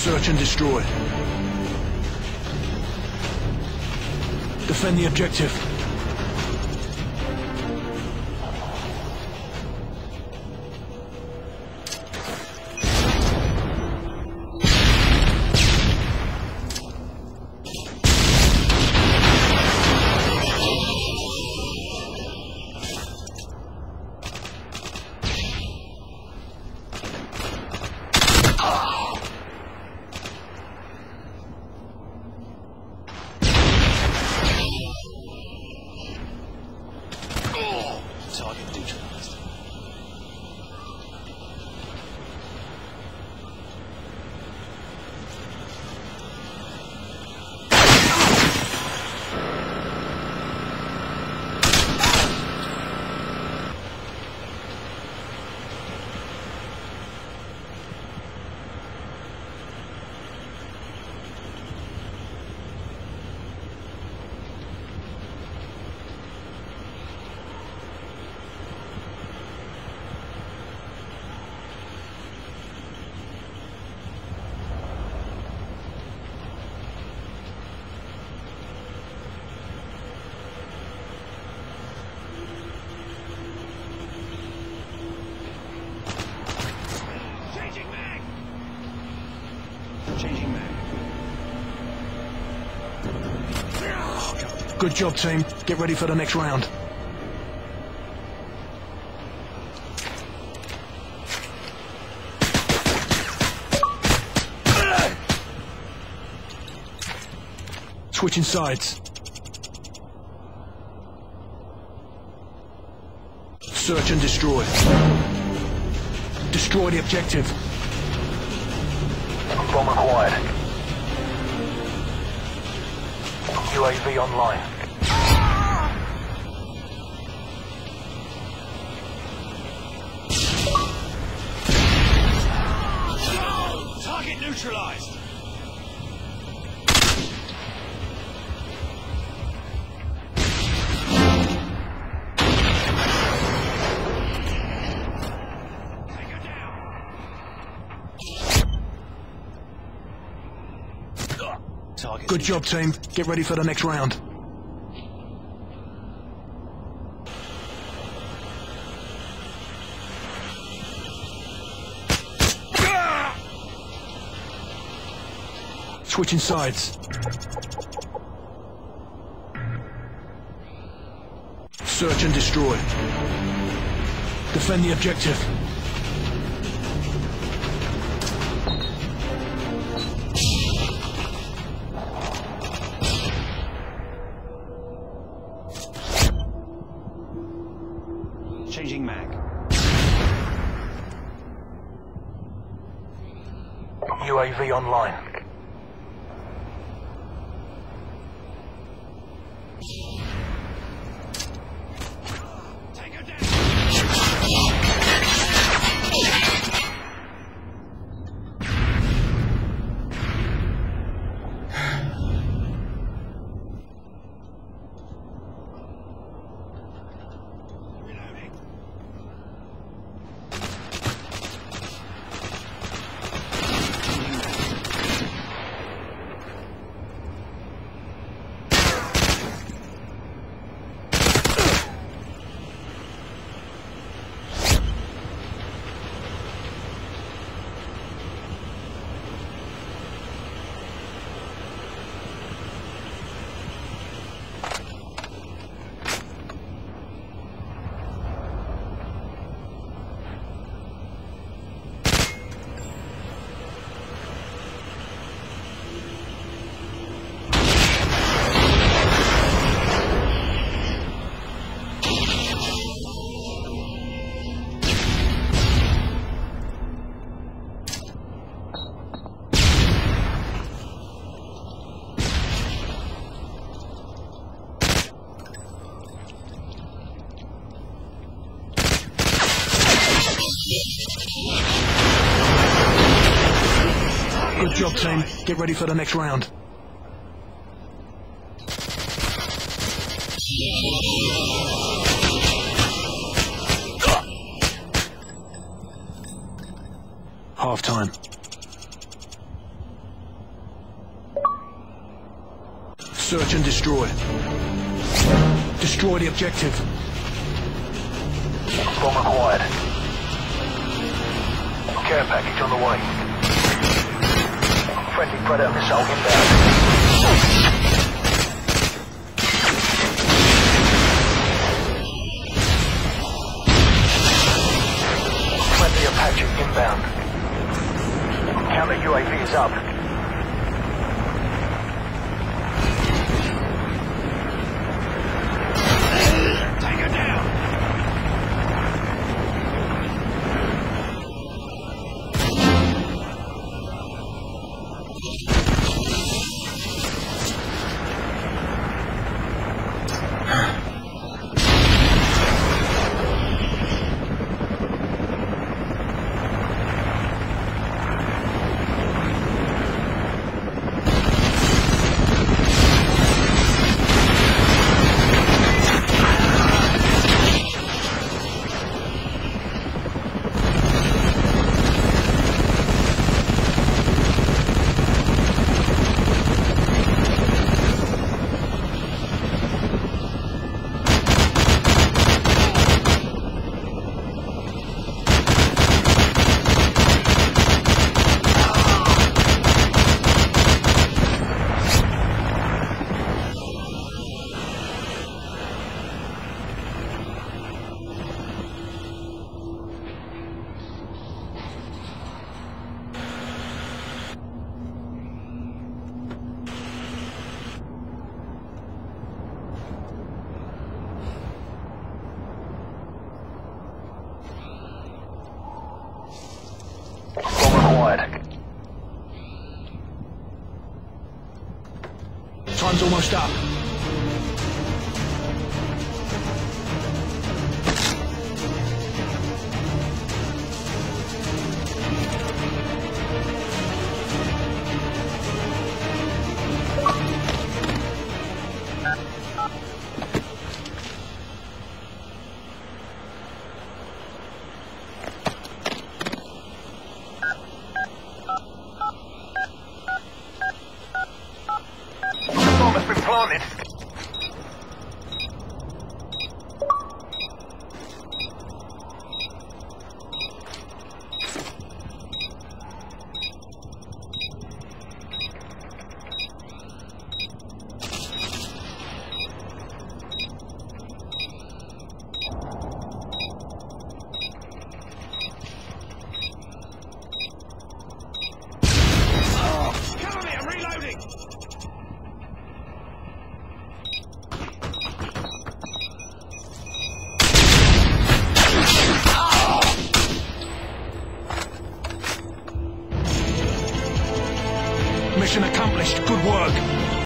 Search and destroy. Defend the objective. Target neutralized. Changing mag. Good job, team. Get ready for the next round. Switching sides. Search and destroy. Destroy the objective. Bomb acquired. UAV online. Target neutralized. Good job, team. Get ready for the next round. Switching sides. Search and destroy. Defend the objective. Changing mag. UAV online. Take her down. Good job, team. Get ready for the next round. Half time. Search and destroy. Destroy the objective. Bomb acquired. Care package on the way. Friendly Predator missile inbound. Friendly Apache inbound. Counter UAV is up. Take her down! Bomb acquired. Time's almost up. Bomb has been planted. Cover me, I'm reloading! Mission accomplished. Good work.